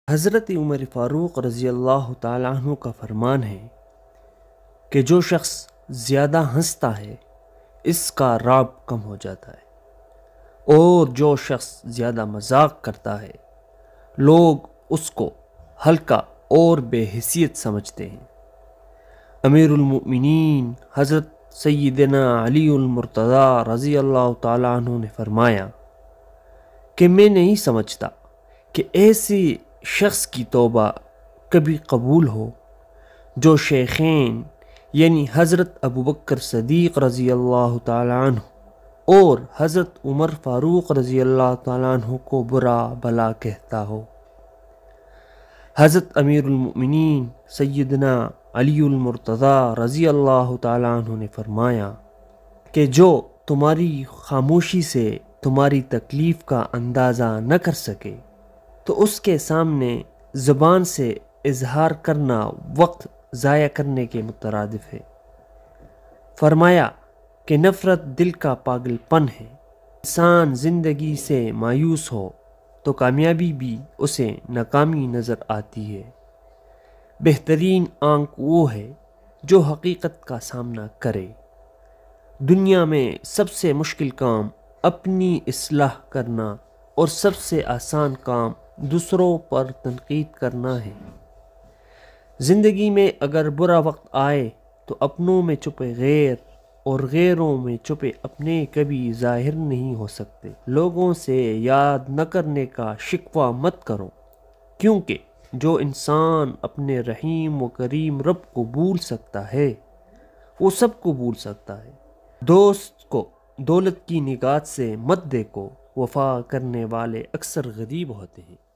حضرت عمر فاروق رضی اللہ تعالیٰ عنہ کا فرمان ہے کہ جو شخص زیادہ ہنستا ہے اس کا رعب کم ہو جاتا ہے، اور جو شخص زیادہ مذاق کرتا ہے لوگ اس کو ہلکا اور بے حیثیت سمجھتے ہیں۔ امیر المؤمنین حضرت سیدنا علی المرتضیٰ رضی اللہ تعالیٰ عنہ نے فرمایا کہ میں نہیں سمجھتا کہ ایسے شخص کی توبہ کبھی قبول ہو جو شیخین یعنی حضرت ابوبکر صدیق رضی اللہ تعالیٰ عنہ اور حضرت عمر فاروق رضی اللہ تعالیٰ عنہ کو برا بھلا کہتا ہو۔ حضرت امیر المؤمنین سیدنا علی المرتضیٰ رضی اللہ تعالیٰ عنہ نے فرمایا کہ جو تمہاری خاموشی سے تمہاری تکلیف کا اندازہ نہ کر سکے تو اس کے سامنے زبان سے اظہار کرنا وقت ضائع کرنے کے مترادف ہے۔ فرمایا کہ نفرت دل کا پاگل پن ہے۔ انسان زندگی سے مایوس ہو تو کامیابی بھی اسے ناکامی نظر آتی ہے۔ بہترین آنکھ وہ ہے جو حقیقت کا سامنا کرے۔ دنیا میں سب سے مشکل کام اپنی اصلاح کرنا اور سب سے آسان کام دوسروں پر تنقید کرنا ہے۔ زندگی میں اگر برا وقت آئے تو اپنوں میں چھپے غیر اور غیروں میں چھپے اپنے کبھی ظاہر نہیں ہو سکتے۔ لوگوں سے یاد نہ کرنے کا شکوہ مت کرو، کیونکہ جو انسان اپنے رحیم و کریم رب کو بھول سکتا ہے وہ سب کو بھول سکتا ہے۔ دوست کو دولت کی نگاہ سے مت دیکھو، وفا کرنے والے اکثر غریب ہوتے ہیں۔